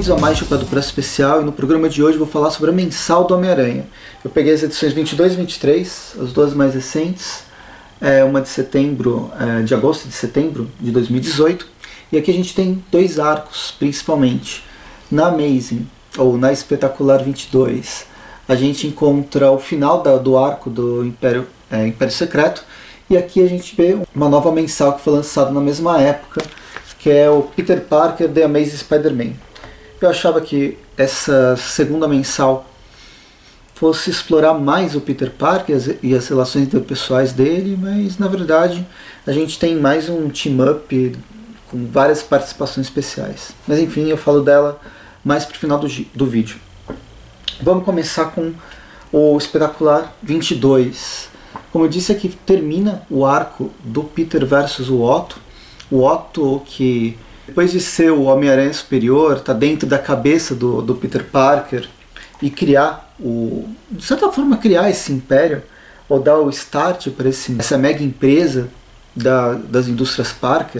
Bem-vindos a mais Chapéu do Preço Especial, e no programa de hoje vou falar sobre a mensal do Homem-Aranha. Eu peguei as edições 22 e 23, as duas mais recentes, uma de setembro, de agosto e de setembro de 2018, e aqui a gente tem dois arcos principalmente. Na Amazing, ou na Espetacular 22, a gente encontra o final do arco do Império Secreto, e aqui a gente vê uma nova mensal que foi lançada na mesma época, que é o Peter Parker The Amazing Spider-Man. Eu achava que essa segunda mensal fosse explorar mais o Peter Parker e as relações interpessoais dele, mas na verdade a gente tem mais um team-up com várias participações especiais. Mas enfim, eu falo dela mais pro final do vídeo. Vamos começar com o Espetacular 22. Como eu disse, aqui termina o arco do Peter versus o Otto. O Otto, que depois de ser o Homem-Aranha Superior, está dentro da cabeça do Peter Parker e criar, de certa forma, criar esse império, ou dar o start para essa mega empresa das indústrias Parker.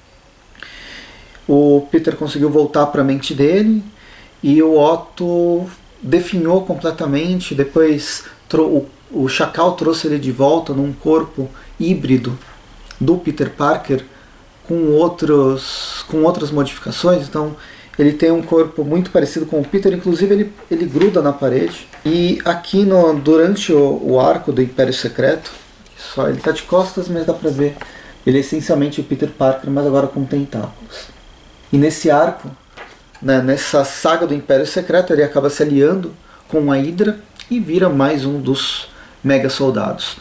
O Peter conseguiu voltar para a mente dele e o Otto definhou completamente. Depois o Chacal trouxe ele de volta num corpo híbrido do Peter Parker, com outras modificações. Então ele tem um corpo muito parecido com o Peter, inclusive ele gruda na parede. E aqui durante o arco do Império Secreto, só ele está de costas, mas dá pra ver, ele é essencialmente o Peter Parker, mas agora com tentáculos. E nesse arco, nessa saga do Império Secreto, ele acaba se aliando com a Hydra e vira mais um dos mega soldados.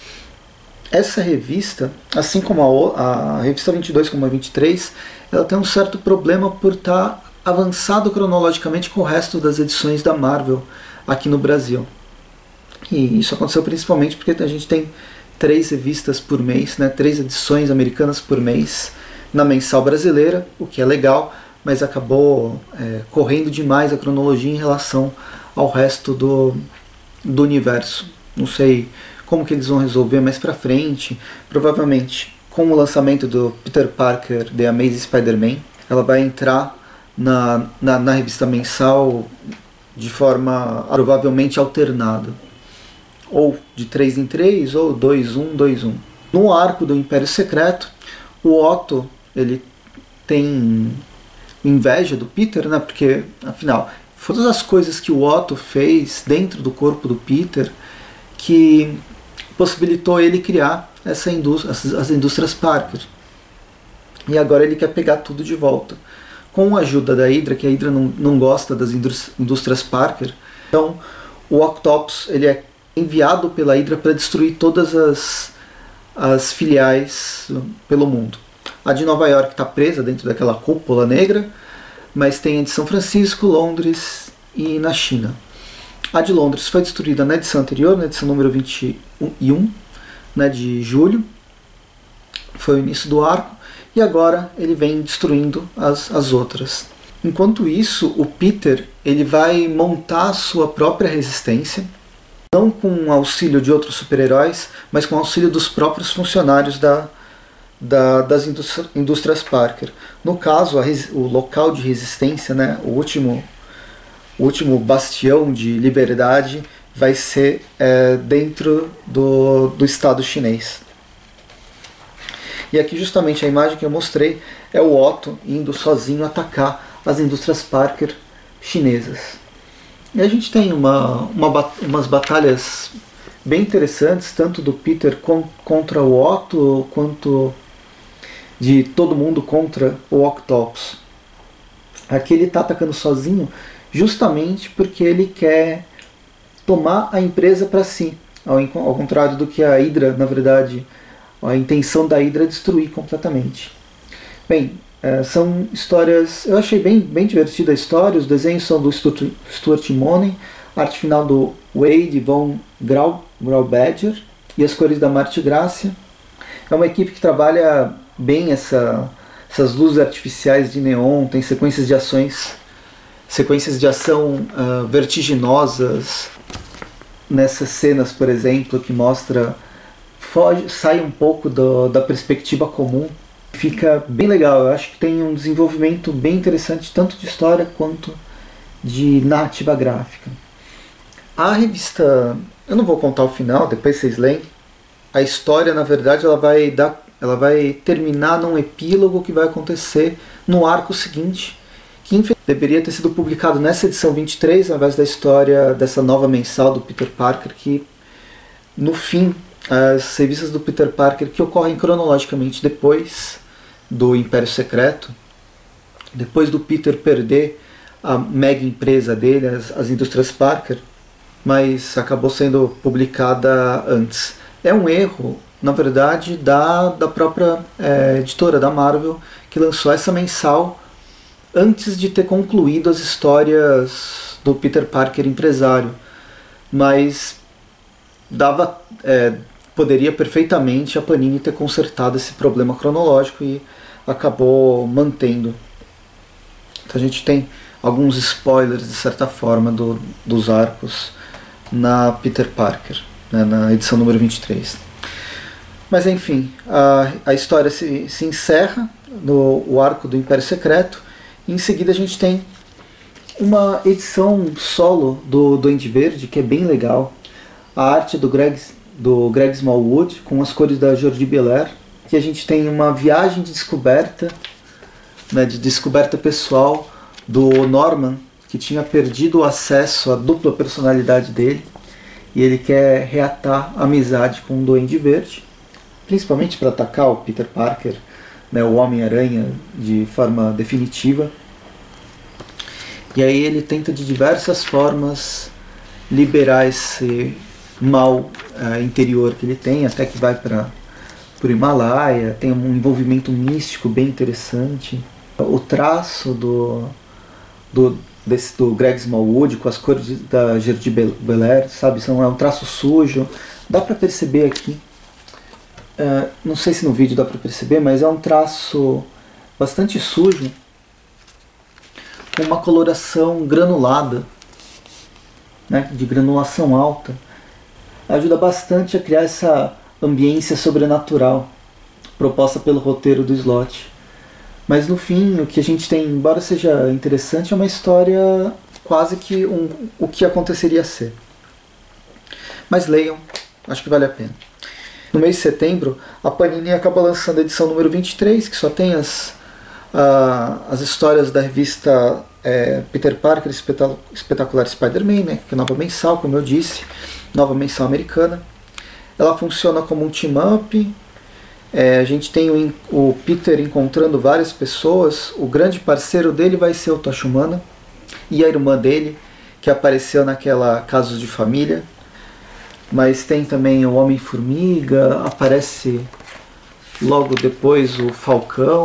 Essa revista, assim como a revista 22 como a 23, ela tem um certo problema por estar avançado cronologicamente com o resto das edições da Marvel aqui no Brasil. E isso aconteceu principalmente porque a gente tem 3 revistas por mês, 3 edições americanas por mês na mensal brasileira, o que é legal, mas acabou correndo demais a cronologia em relação ao resto do universo. Não sei como que eles vão resolver mais pra frente. Provavelmente com o lançamento do Peter Parker The Amazing Spider-Man, ela vai entrar na revista mensal de forma provavelmente alternada, ou de 3 em 3, ou 2-1, 2-1. No arco do Império Secreto, o Otto ele tem inveja do Peter, porque afinal foram as coisas que o Otto fez dentro do corpo do Peter que possibilitou ele criar as indústrias Parker. E agora ele quer pegar tudo de volta. Com a ajuda da Hydra, que a Hydra não gosta das indústrias Parker, então o Octopus ele é enviado pela Hydra para destruir todas as filiais pelo mundo. A de Nova York está presa dentro daquela cúpula negra, mas tem a de São Francisco, Londres e na China. A de Londres foi destruída na edição anterior, na edição número 21, de julho. Foi o início do arco. E agora ele vem destruindo as outras. Enquanto isso, o Peter ele vai montar a sua própria resistência. Não com o auxílio de outros super-heróis, mas com o auxílio dos próprios funcionários das indústrias Parker. No caso, o local de resistência, o último bastião de liberdade, vai ser dentro do Estado chinês. E aqui justamente a imagem que eu mostrei é o Otto indo sozinho atacar as indústrias Parker chinesas. E a gente tem umas batalhas bem interessantes, tanto do Peter contra o Otto, quanto de todo mundo contra o Octopus. Aqui ele está atacando sozinho justamente porque ele quer tomar a empresa para si, ao contrário do que a Hydra, na verdade, a intenção da Hydra é destruir completamente. Bem, são histórias, eu achei bem divertida a história. Os desenhos são do Stuart Immonen, arte final do Wade von Graubadger e as cores da Marte Gracia. É uma equipe que trabalha bem essas luzes artificiais de neon, tem sequências de ação vertiginosas nessas cenas, por exemplo, que mostra, sai um pouco da perspectiva comum fica bem legal. Eu acho que tem um desenvolvimento bem interessante, tanto de história quanto de narrativa gráfica. A revista, eu não vou contar o final, depois vocês leem. A história, na verdade, ela vai terminar num epílogo que vai acontecer no arco seguinte, que deveria ter sido publicado nessa edição 23, ao invés da história dessa nova mensal do Peter Parker, que no fim, as revistas do Peter Parker, que ocorrem cronologicamente depois do Império Secreto, depois do Peter perder a mega empresa dele, as indústrias Parker, mas acabou sendo publicada antes. É um erro, na verdade, da própria editora da Marvel, que lançou essa mensal antes de ter concluído as histórias do Peter Parker empresário. Mas poderia perfeitamente a Panini ter consertado esse problema cronológico e acabou mantendo. Então a gente tem alguns spoilers, de certa forma, dos arcos na Peter Parker, né, na edição número 23. Mas enfim, a história se encerra no arco do Império Secreto, e em seguida a gente tem uma edição solo do Duende Verde, que é bem legal. A arte do Greg Smallwood, com as cores da Jordi Belair, que a gente tem uma viagem de descoberta, né, de descoberta pessoal do Norman, que tinha perdido o acesso à dupla personalidade dele, e ele quer reatar a amizade com o Duende Verde, principalmente para atacar o Peter Parker, né, o Homem-Aranha, de forma definitiva. E aí ele tenta de diversas formas liberar esse mal interior que ele tem, até que vai para o Himalaia, tem um envolvimento místico bem interessante. O traço do Greg Smallwood com as cores da Jordi Belair, sabe, é um traço sujo, dá para perceber aqui. Não sei se no vídeo dá para perceber, mas é um traço bastante sujo, com uma coloração granulada, né, de granulação alta. Ajuda bastante a criar essa ambiência sobrenatural proposta pelo roteiro do Slott. Mas no fim, o que a gente tem, embora seja interessante, é uma história quase que o que aconteceria ser. Mas leiam, acho que vale a pena. No mês de setembro, a Panini acaba lançando a edição número 23, que só tem as histórias da revista Peter Parker Espetacular Spider-Man, né, que é nova mensal, como eu disse, nova mensal americana. Ela funciona como um team-up. A gente tem o Peter encontrando várias pessoas. O grande parceiro dele vai ser o Tocha Humana e a irmã dele, que apareceu naquela Casos de Família. Mas tem também o Homem-Formiga, aparece logo depois o Falcão,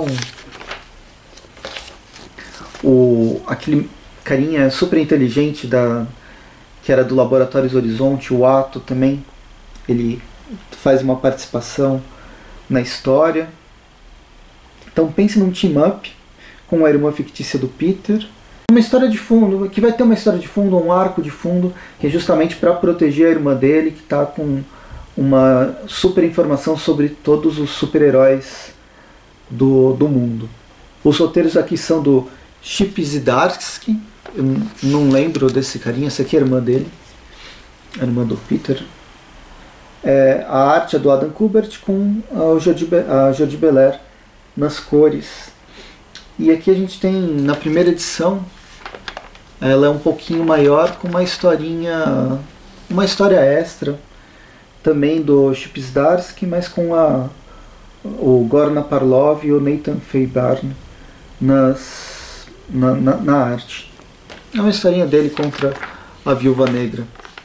aquele carinha super inteligente que era do Laboratórios Horizonte, o Ato também, ele faz uma participação na história. Então pense num team-up com a irmã fictícia do Peter. Uma história de fundo, que vai ter uma história de fundo, um arco de fundo, que é justamente para proteger a irmã dele, que está com uma super informação sobre todos os super-heróis do mundo. Os roteiros aqui são do Chip Zdarsky, eu não lembro desse carinha, essa aqui é a irmã dele, a irmã do Peter. A arte é do Adam Kubert com a Jordi Belair nas cores. E aqui a gente tem, na primeira edição, ela é um pouquinho maior, com uma história extra, também do Chip Zdarsky, mas com o Gorna Parlov e o Nathan Faybarn na arte. É uma historinha dele contra a Viúva Negra.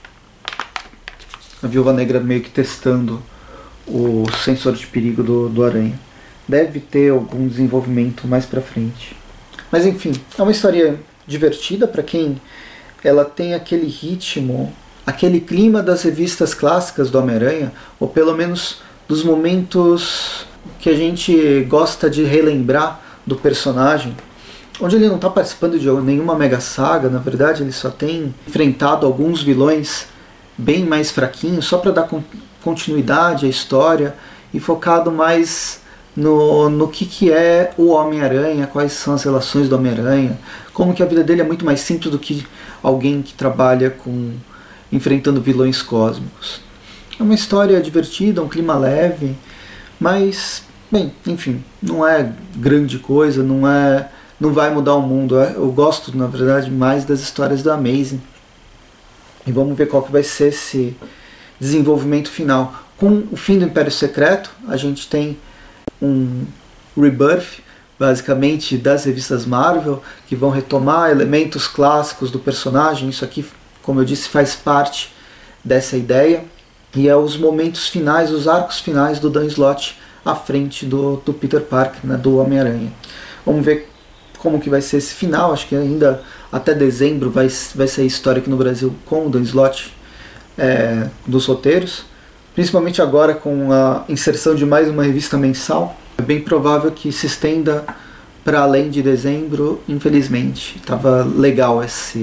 A Viúva Negra meio que testando o sensor de perigo do Aranha. Deve ter algum desenvolvimento mais pra frente. Mas enfim, é uma história divertida para quem ela tem aquele ritmo, aquele clima das revistas clássicas do Homem-Aranha, ou pelo menos dos momentos que a gente gosta de relembrar do personagem, onde ele não está participando de nenhuma mega saga, na verdade ele só tem enfrentado alguns vilões bem mais fraquinhos, só para dar continuidade à história e focado mais no que é o Homem-Aranha, quais são as relações do Homem-Aranha, como que a vida dele é muito mais simples do que alguém que trabalha com enfrentando vilões cósmicos. É uma história divertida, um clima leve, mas, bem, enfim, não é grande coisa, não vai mudar o mundo. Eu gosto, na verdade, mais das histórias da Amazing. E vamos ver qual que vai ser esse desenvolvimento final. Com o fim do Império Secreto, a gente tem um rebirth, basicamente, das revistas Marvel, que vão retomar elementos clássicos do personagem. Isso aqui, como eu disse, faz parte dessa ideia. E é os momentos finais, os arcos finais do Dan Slott à frente do Peter Parker, né, do Homem-Aranha. Vamos ver como que vai ser esse final. Acho que ainda até dezembro vai sair história aqui no Brasil com o Dan Slott dos roteiros. Principalmente agora com a inserção de mais uma revista mensal. É bem provável que se estenda para além de dezembro, infelizmente. Estava legal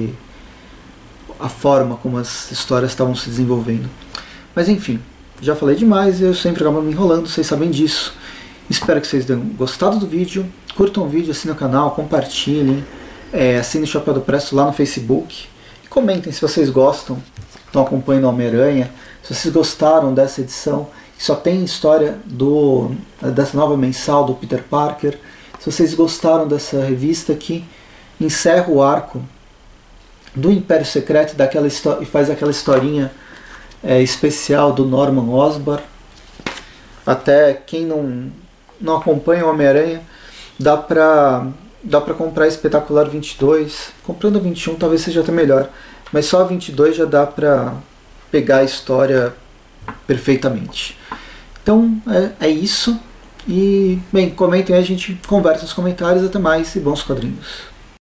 a forma como as histórias estavam se desenvolvendo. Mas enfim, já falei demais, eu sempre acabo me enrolando, vocês sabem disso. Espero que vocês tenham gostado do vídeo. Curtam o vídeo, assinem o canal, compartilhem. Assinem o Chapéu do Presto lá no Facebook. E comentem se vocês gostam, estão acompanhando o Homem-Aranha. Se vocês gostaram dessa edição, que só tem história dessa nova mensal do Peter Parker. Se vocês gostaram dessa revista que encerra o arco do Império Secreto e faz aquela historinha especial do Norman Osborn. Até quem não acompanha o Homem-Aranha, dá pra comprar a Espetacular 22. Comprando a 21 talvez seja até melhor, mas só a 22 já dá pra pegar a história perfeitamente. Então é isso. E, bem, comentem aí, a gente conversa nos comentários. Até mais e bons quadrinhos.